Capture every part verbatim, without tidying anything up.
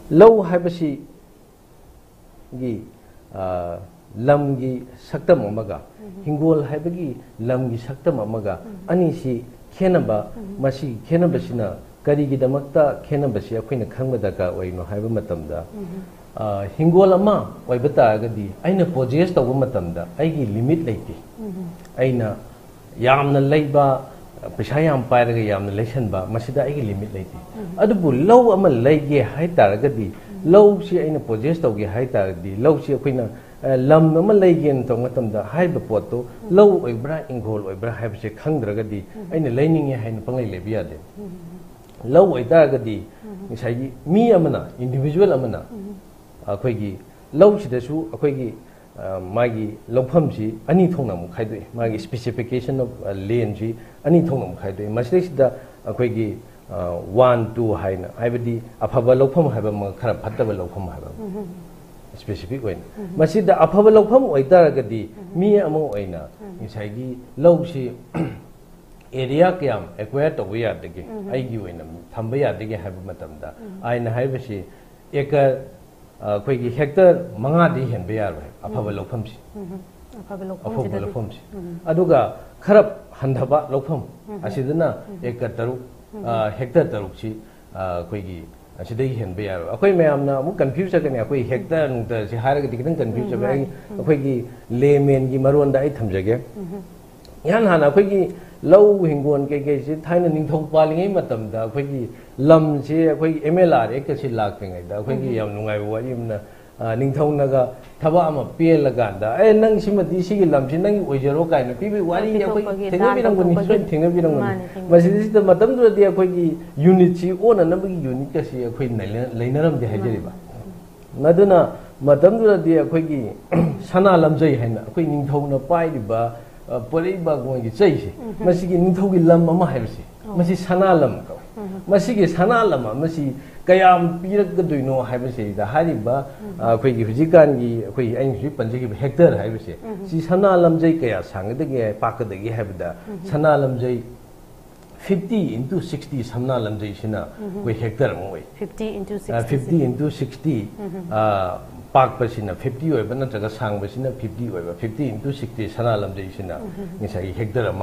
lau hai basi gi lam gi saktam amaga hingol hai bagi lam gi saktam amaga ani si khenaba masi khenaba sina kari gi damakta khenaba si akoina khangba ka oino hai ba matamda hingol ama oi bata gadi aina possess tawba matamda ai gi limit leiti aina yamna leiba पैसा याम पायरगा यामना लेसनबा मसिदा आइगी limit लेति अदुबु लौ अमा लेगे हाय तारगदी लौ सि आइना project तौगे हाय तारगदी लौ सि अखोइना lump अमा लेगेन तंग मतमदा हायबा पोतो लौ ओइब्रा इंगोल ओइब्रा हायबसे खंगद्रगदी आइना लेनिंगे हायना पंगै लेबि यादे लौ ओइतारगदी मिसाइगी मी अमना इंडिविजुअल अमना अखोइगी लौ सिदसु अखोइगी मागी लौफम से अनी थोंना मु खाइदोय मागी स्पेसिफिकेशन ऑफ लैंड से अनी थोंना मु खाइदोय मसिदा अखोइगी वन टू हाइना हाइबदी अफबा लौफम हाइबा म खरा फत्तबा लौफम हाइबा स्पेसिफिक ओइन मसिदा अफबा लौफम ओइतारगदी मी अमो ओइना मिसाइगी लौसी एरिया कयाम एक्वायर तौबा यादगे आइगी ओइना थंबा यादगे हाइबा मतमदा आइना हाइबसी एकर अखोइगी हेक्टर मंगादी हेनबे यारोय अफबा लौफम सि अफबा लौफम सि अदुगा खरब हंधबा लौफम असिदना एकर तरु हेक्टर तरुक सि अखोइगी असिदै हेनबे यारो अखोइ मयामना अमु कन्फ्यूज जगने अखोइ हेक्टर नुंतर सि हारगदि किदं कन्फ्यूज जबे आई अखोइगी लेमेन गी मरोंदा आई थमजगे यान हाना अखोइगी लौ हिंगोन के के सि थाइना निंथौ पालिङै मतमदा अखोइगी लम से अखोइ एमएलआर एक सि लाक्तिङै दा अखोइगी याम नुंगाइ वारिमना निंथौनगा थबा अमा पेलगांदा ए नंग सिमति सिगी लम सि नंग ओइजरो काइना पिबि वारि अखोइ थेंगबिरंगनि सोइन थेंगबिरंगनि मसिदिस द मतम दुरदि अखोइगी यूनिट सि ओना नबगी यूनिट का सि अखोइ लैनरमदि हाइजरिबा नदुना मतम दुरदि अखोइगी सना लमजै हैना अखोइ निंथौना पाइरिबा पोलेबा गोंगी चैसे मसिगी निंथौगी लम अमा हाइबसि मसि सना लम कौ मसिगी सना लम मसि कयाम पिरगदुइनो हाइबसि दा हारिबा अखोइगी हुजिकानगी अखोइ आइन हुजि पंजगी हेक्टर हाइबसि सि सना लमजै कया सांगदगे पाकदगे हाइबदा सना लमजै फिफ्टी इंटू सिक्सटी समना लमजै सिना कोइ हेक्टर मोय fifty into sixty fifty into sixty पाकपसिना फिफ्टी ओइबा नत्रगा सांगबसिना फिफ्टी ओइबा फिफ्टी इंटू सिक्सटी सना लमजैसिना निसाई हेक्टर अमा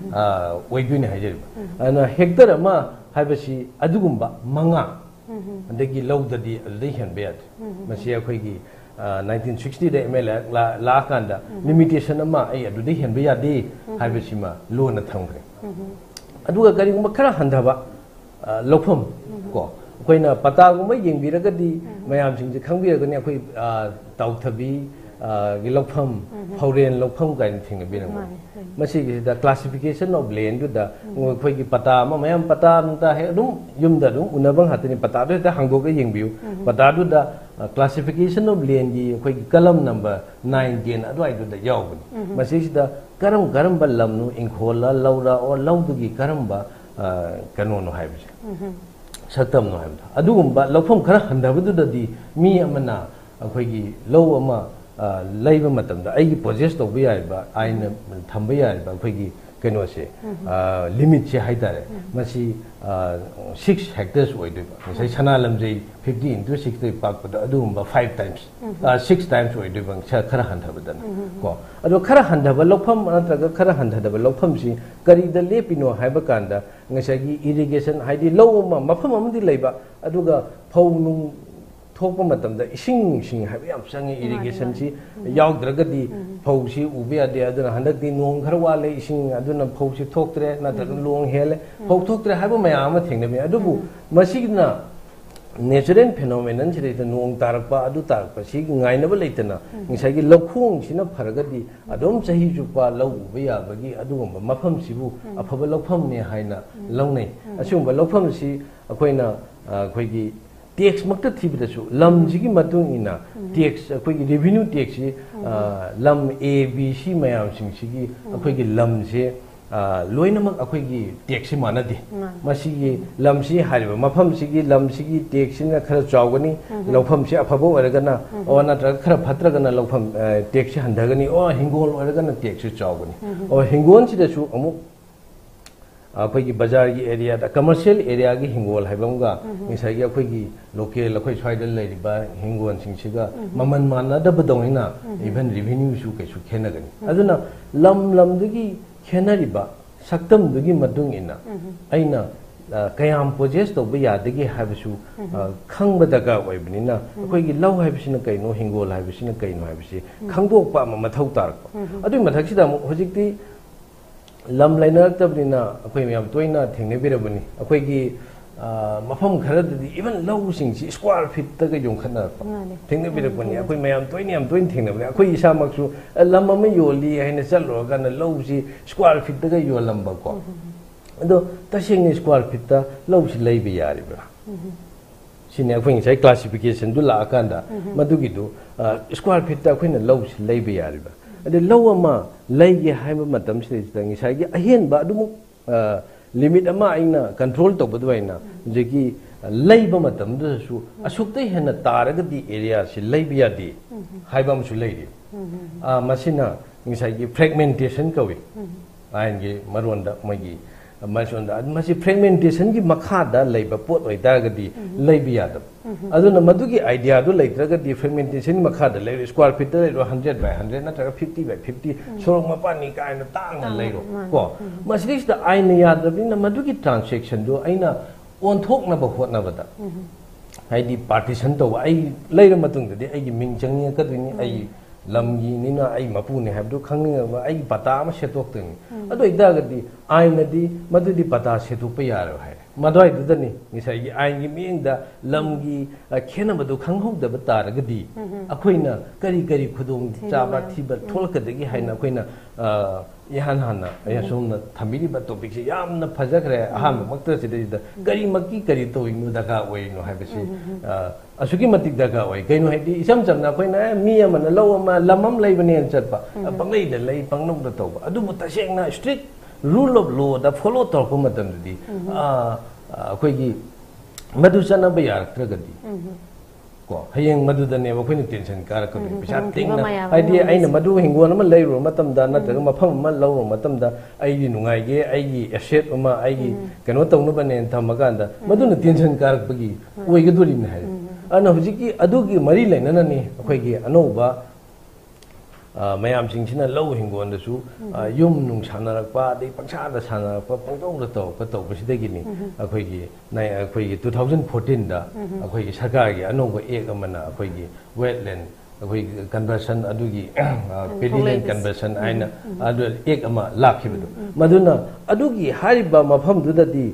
ओइदुनि हाइजरिबा अना हेक्टर अमा हाइबसि अदुगुम्बा मंगा अदगी लौददि अदै हेनबे याद मसि अखोइगी नाइनटीन सिक्सटी दे एमएल ला कांदा लिमिटेशन अमा आई अदुदि हेनबे यादे हाइबसिमा लोना थंग्रे अदुगा करिगुम्बा खरा हंधबा लौफम को अखोइना पतागुम्बा येंबिरगदि मयाम सिंजे खंबिरगनि अखोइ ताउथबी गी लौफम फौरेन लौफम गाइन थिंग बिरंग मसिगी the classification of land the अखोइगी पता म मयाम पता नता हे दुम युमदा दुम उनबंग हातनि पता दो द हांगोगे येंबिउ पता दु द क्लासिफिकेशन ऑफ लैंड गी अखोइगी कलम नंबर नाइन टेन अदवाइ दु द यावबनि मसिगी द करम करम ब लमनु इंखोला लौरा और लौदुगी करम ब कनोनो हाइबसे सकतम नो हाइबदा अदुगुम्बा लौफम खरा हंदबदुददि मी अमना अखोइगी लौ अमा लैबा मतमदा आइगी प्रोजेक्ट तौबा याइबा आइना थंबा याइबा अखोइगी कनोसे लिमिट से हाइतारे मसी सिक्स हेक्टर्स ओइदोबा मसै सना लमजै फिफ्टी इंटू सिक्सटी पाकपदा अदुगुम्बा फाइव टाइम्स सिक्स टाइम्स ओइदोबा खरा हंदबदना को अदो खरा हंदबा लौफम नत्रगा खरा हंदबा लौफम सि करिदा लेपिनो हाइबा कांदा ngसागी इरिगेशन हाइदि लौ अमा मफम अमदि लैबा अदुगा फौनु थोप मतमदा इसिंग सिंग हाइबा याम संगे इरिगेशन सि यावद्रगदि फौसि उबे यादे अदुना हंदकदि नोंग खर वाले इसिंग अदुना फौसि थोक्त्रे नत्रगा लोंग हेले फौ थोक्त्रे हाइबा मयाम थेंगनबे अदुबु मसिगिना नेचुरल फेनोमेनन सिदैत नोंग तारकपा अदु तारकपा सि गाइनबा लेतना ngसागी लौखोंग सिना फरगदि अदोम सही जुपा लौ उबे याबगी अदुगुम्बा मफम सिबु अफबा लौफम ने हाइना लौनै असुगुम्बा लौफम सि अखोइना अखोइगी टैक्स मक्ता थिबिदसु लम जिगी मतुंग इना टैक्स अखोइगी रेवेन्यू टैक्स सि लम ए बी सी मयाम सिंग सिगी अखोइगी लम से लोइनमक अखोइगी टैक्स सि मानदि मसिगी लम सि हारिबा मफम सिगी लम सिगी टैक्स सिना खरा चावगनी लौफम सि अफबो ओरगना ओ नत्र खरा फत्रगना लौफम टैक्स सि हंधगनी ओ हिंगोल ओरगना टैक्स सि चावगनी ओ हिंगोन सिदसु अमु अखोई बाजार की एरिया कमर्शियल एरिया की हिंगोल है मिसाई अखोई लोकल अखोई स्वाद हिंगोल ममन मानदबदौना इवन रिवेन्यू कई खेनगनी अदुना लम लमदुगी खेनरिबा सक्तमदुगी मदुंग इना अइना कयाम पोजेस तौब यादगी हाबसु खंग दरकार ओइबनिना अखोई लौ हाबसिना कइनो हिंगोल हाबसिना कइनो हाबसि खंगदोकपा मथौ तारक अदुई मथक्सिदा होजिकती लम लाइनरक्तबनिना अखोई मयाम तोइना थेंगनेबिरबनि अखोईगी मफम खरददि इवन लौसिंगसि स्क्वायर फीट तक योंखनरप थेंगनेबिरबनि अखोई मयाम तोइनि याम तोइन थेंगनेबनि अखोई इसामक्सु लम अमा योली हाइना चल्लोगाना लौसि स्क्वायर फीट तक योलंबको अदो तसेंगनि स्क्वायर फीट ता लौसि लैबे यारिब्रा सिने अखोई साइ क्लासिफिकेशन दु लाकांदा मदुगिदु स्क्वायर फीट ता अखोइना लौसि लैबे यारिब्रा अदे लौ अमा लैगे हाइबा मतम सिदा ngisai अहेनबा अदुमु लिमिट अमा आइना कंट्रोल तौबदु आइना जेकी लैबा मतम दसु असुक्तै हेन तारगदि एरिया सि लैबि यादि हाइबा मसु लैदि आ मसिना ngisai की फ्रेगमेंटेशन कवि आइनगे मरोंदा मगी मसोंदा मसि फ्रेगमेंटेशन की मखादा लैबा पोट ओइदागदि लैबि यादब अदुना मदुगी आइडिया दु लैत्रगदि फ्रेगमेंटेशन मखादा लै स्क्वायर फीट लै हंड्रेड बाय हंड्रेड नत्रगा फिफ्टी बाय फिफ्टी सोरंग मपानी कायना तांगना लैरो को मसिदिसदा आइन यादबनिना मदुगी ट्रांसैक्शन दु आइना ओनथोकनबा होतनबदा हाइदि पार्टीशन तो आई लैर मतुंगदि आइगी मिंग चंगनि कदुनि आई लमगी निना आई मपुने हाबदु खंगनिबा आई पता अमा सेतोक्तनि अदो इदागदि आइनदि मदुदि पता सेतोकपा यारो हाय मदवाई दुदनि ngisai आइनगी मिंगदा लमगी खेनबदु खंगहौदबा तारगदि अखोइना करी करी खुदोंग चाबा थिबा थोलकदगी हाइना अखोइना ihan hana ya somna thamiri ba topic se yamna phajagre aham makta sidida kari makki kari to inu daga oi no habisi asuki matik daga oi kaino haidi isam chamna koina mi amana law ama lamam laibane chatpa panglei da lei pangnok da to adu mutta sengna strict rule of law da follow tor ko matam di a koi gi madu chana ba yar tragadi को हयेंग मदुदने बखोइनि tension car को पिसा टिंगना आइदि आइना मदु हिंगोन अमा लैरो मतमदा नत्रग मफम अमा लौरो मतमदा आइदि नुंगाइगे आइगी asset अमा आइगी कनो तौनबने थमगांदा मदुना टेंशन कार बगी ओइगदुरिन हाय अन हुजिकी अदुगी मरी लैनननी अखोइगी अनौबा मयाम सिंगसिना लौ हिंगोनदसु युम नुंग सानरकपा दे पंगसादा सानरकपा पंगदौदा तो कतौबसिदगिनि अखोइगी नाय अखोइगी टू थाउजेंड फोर्टीन दा अखोइगी सरकारगी अनौबा एक अमना अखोइगी वेटलैंड अखोइगी कन्वर्सन अदुगी पेडीलैंड कन्वर्सन आइना अदु एक अमा लाखिबदु मदुना अदुगी हारिबा मफमदुददि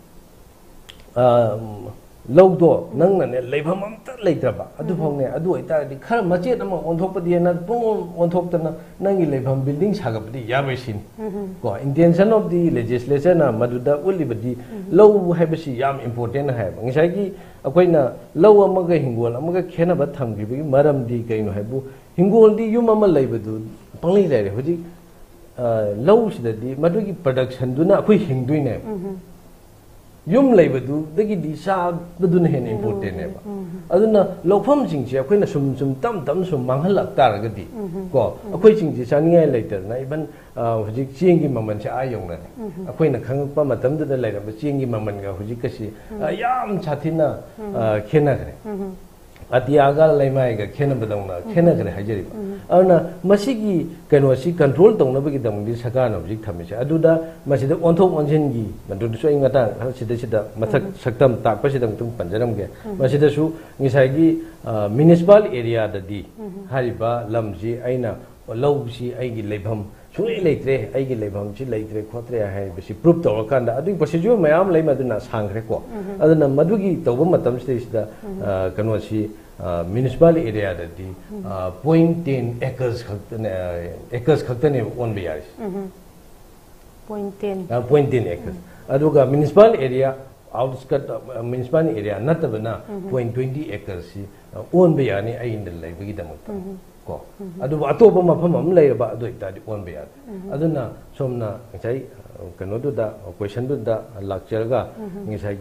लौदो नंगने लेफम अमता लेत्रबा अदु फौने अदु ओइतादि खर मचेत अमा ओनथोकपदि न पुंग ओनथोकतना नंगी लेफम बिल्डिंग सागपदि याबैसिन को इंटेंशन ऑफ द लेजिस्लेचर ना मदुदा उलिबदि लौ हाइबसि याम इंपोर्टेंट हाय ngisai अखोइना लौ अमगा हिंगोल अमगा खेनबा थमगिबि मरमदि कइनो हाइबु हिंगोलदि युम अमा लैबदु पंगलि लैरे हुजि लौ सिददि मदुगी प्रोडक्शन दुना अखोइ हिंगदुइने युम लैबदु दगी दिशा बदुन हेन इंपोर्टेंट है अदुना लौफम सिंगसे अखोइना सुम सुम तम तम सुम मांगहलक तारगदि को अखोइ सिंगसे चानियाय लाइतरना इबन हुजिक चेंगी ममन से आ यौना अखोइना खंगपा मतमदुदा लाइरब चेंगी ममन गा हुजिक कसी याम छाथिना खेनागरे अतियागा लैमायगा खेनबदौना खेनगरे हाजरिबा अना मसिगी कनोसी कंट्रोल तौनबगी दमदि सरकारना हुजिक थमिसे अदुदा मसिदा ओनथोक ओनजिनगी मदुदसु इंगता सिदा सिदा मथक सक्तम ताकपसिदा तुम पंजरमगे मसिदासु ngisai म्युनिसिपल एरिया ददि हारिबा लमजी आइना लौसी आइगी लेभम सुले लेत्रे आइगी लेभम सि लेत्रे खोत्रे हाइबसि प्रूफ तौरकांदा अदुई प्रोसीजर मयाम लैमदुना सांग्रे को अदुना मदुगी तौब मतम सिदा कनोसी म्युनिसिपल एरिया ददि पॉइंट टेन एकर्स खक्तने एकर्स खक्तने ओन बियारिस point ten point ten acres अदुगा municipal area outskirt municipal area नतबना पॉइंट ट्वेंटी एकर्स सि ओन बियानि आइन लैबगी दमक को अदु अतोप मफम अम लैरबा अदु इतादि ओन बिया अदुना सोमना ngisai कनो दुदा क्वेश्चन दुदा लाक्चरगा ngisai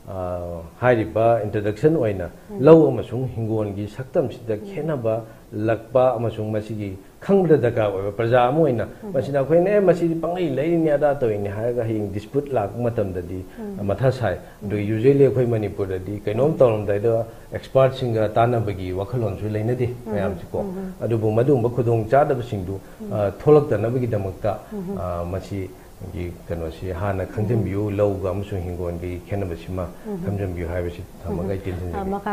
हाइरिबा इंट्रोडक्शन ओइना लौ अमसुंग हिंगोल की सक्तम सिदा खेनबा लक्पा अमसुंग मसिगी खंगबदा दरकार ओइबा प्रजा अम ओइना मसिना खोइने मसिदी पंगै लैनि आदा तोइनि हागा हिंग डिस्प्यूट लाक मतमददी मथा साइ दु यूजुअली खोइ मणिपुर ददी कैनोम तौरमदाइदा एक्सपर्ट सिंगा तानबगी वखलोनसु लैनदे मयाम सिको अदुबु मदुंबा खुदोंग चादबसिंदु थोलक्तनबगी दमक्ता मसि की कनोसी हाना खंजम बियु लौगा अमसुंग हिंगोल की खेनबसिमा खंजम बियु हाइबसि थमगै टेंशन